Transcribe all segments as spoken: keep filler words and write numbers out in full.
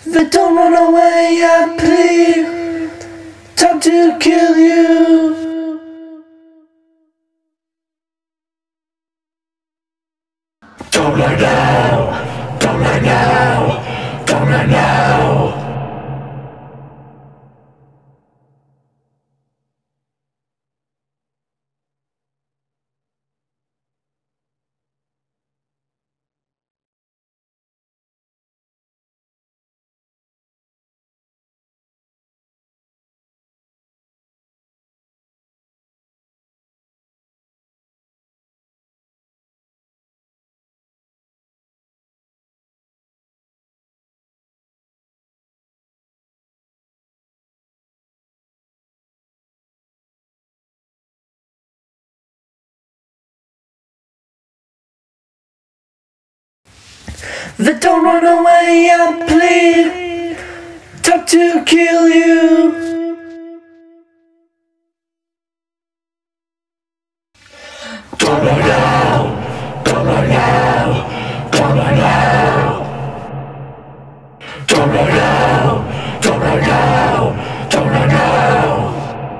But don't run away, I plead. Time to kill you. Don't run now, don't run now, don't run now. But don't run away, I plead. Time to kill you. Don't run now, don't run now, don't run now. Don't run now, don't run now, don't run now.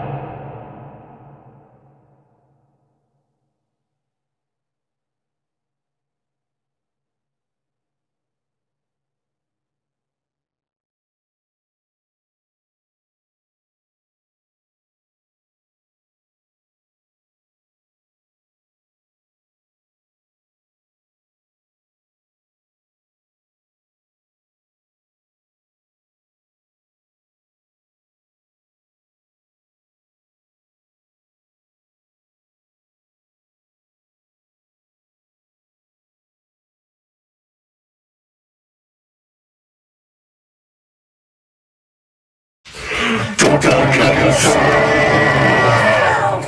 Don't kill yourself.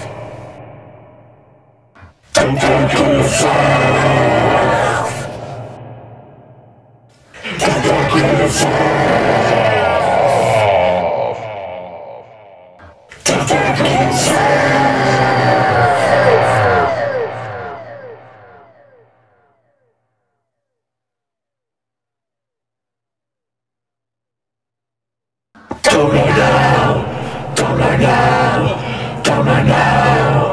Don't kill yourself. Don't kill yourself. Don't kill yourself. Don't run now, don't run now, don't run now.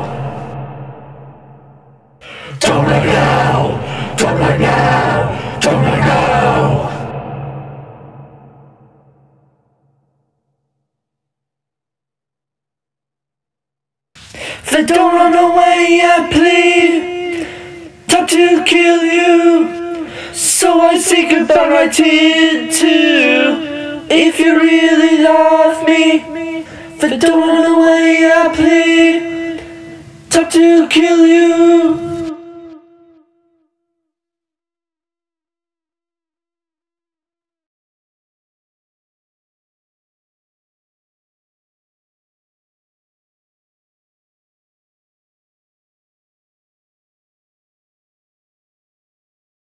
Don't run now, don't run now, don't run now. But don't run away, I plead. Time to kill you. So I say goodbye right here too. If you really love me, then don't run away, I plead. Time to kill you.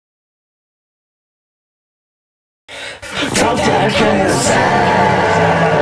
Don't kill yourself.